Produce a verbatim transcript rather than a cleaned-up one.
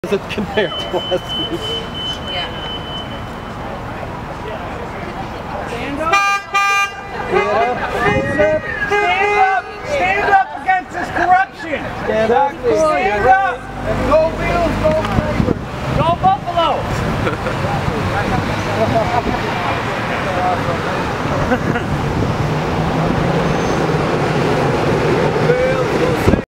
Compared to last week. Yeah. Stand up. Stand up. Stand up. Stand up against this corruption. Stand up. Stand up. And go Bills, go Tigers. Go Buffalo.